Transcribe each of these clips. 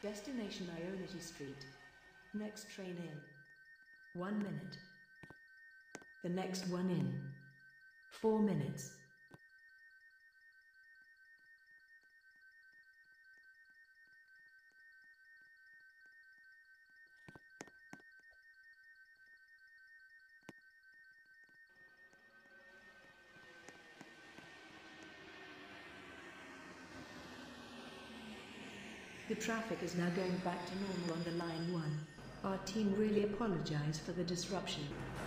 Destination Ionity Street. Next train in. 1 minute. The next one in. 4 minutes. The traffic is now going back to normal on the line 1. Our team really apologize for the disruption.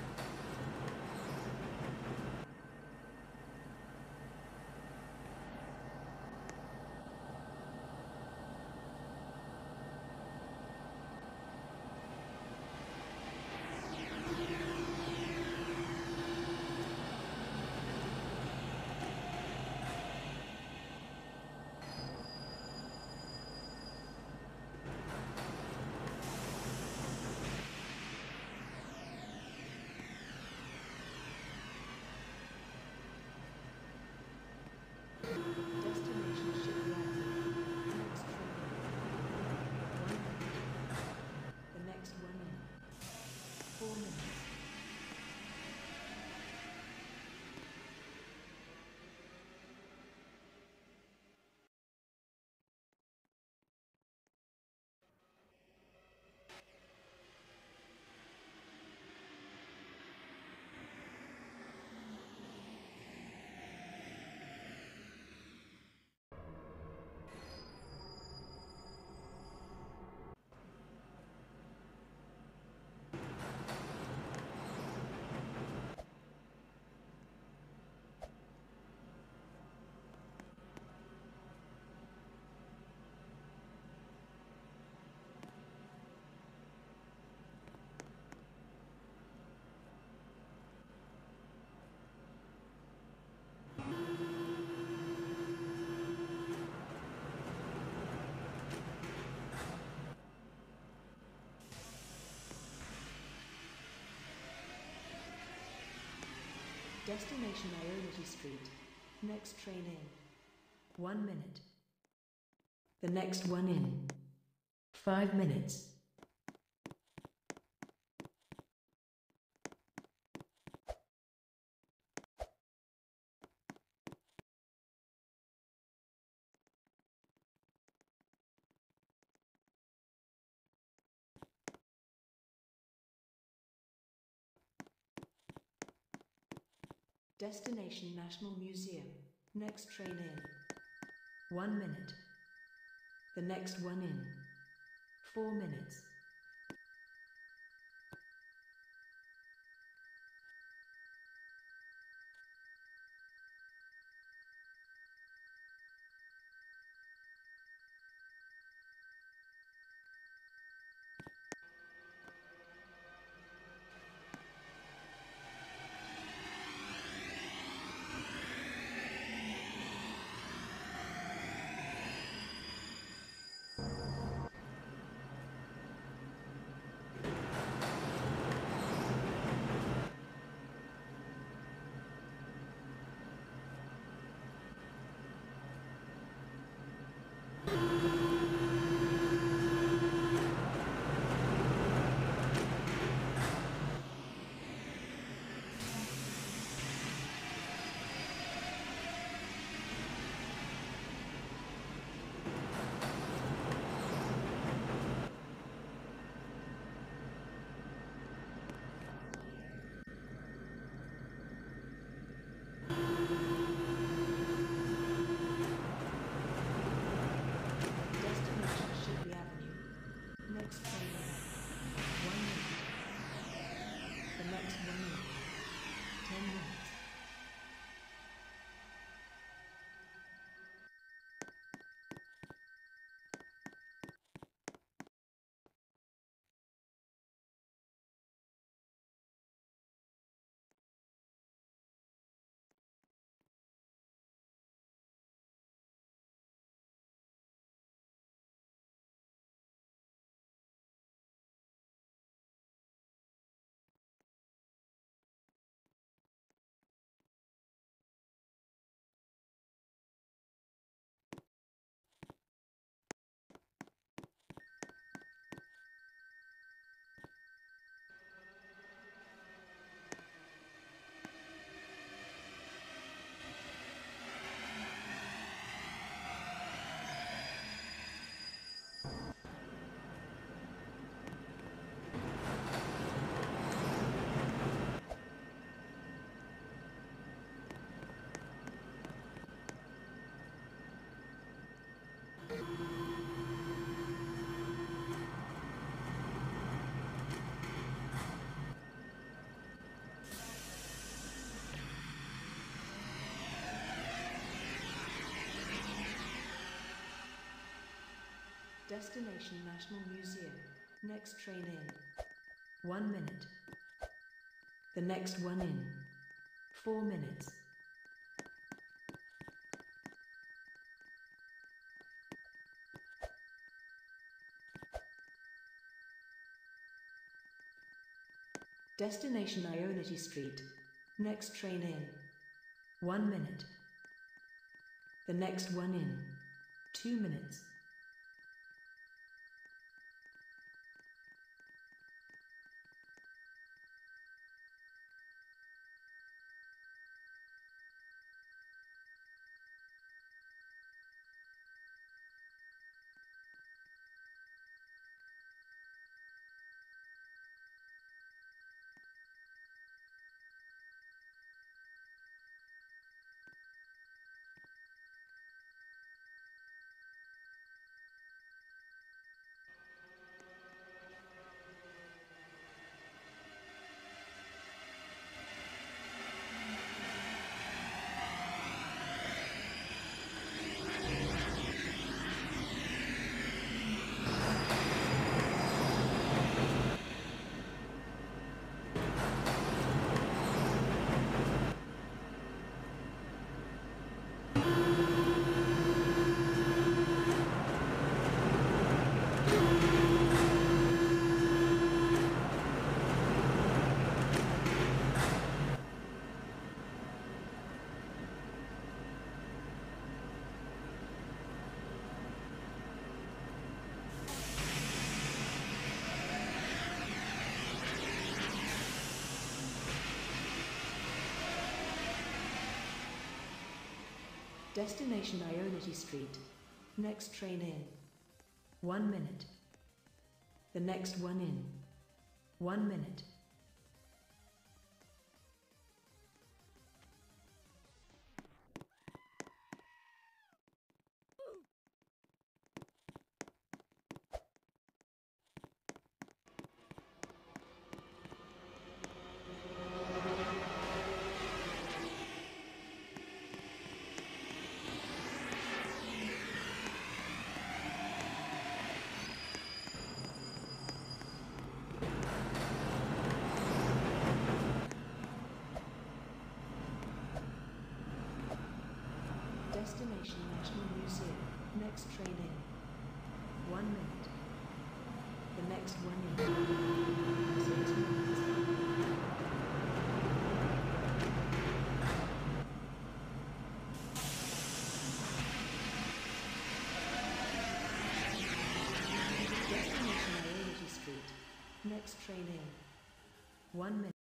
Destination Shipyard. Next train in. 1 minute. The next one in. 4 minutes. Destination Ionity Street. Next train in. 1 minute. The next one in. 5 minutes. Destination National Museum. Next train in. 1 minute. The next one in. 4 minutes. Destination National Museum. Next train in. 1 minute. The next one in. 4 minutes. Destination Ionity Street. Next train in. 1 minute. The next one in. 2 minutes. Destination Ionity Street. Next train in. 1 minute. The next one in. 1 minute. Destination National Museum. Next train in. 1 minute. The next one in. 6 minutes. Destination Ionity Street. Next train in. 1 minute.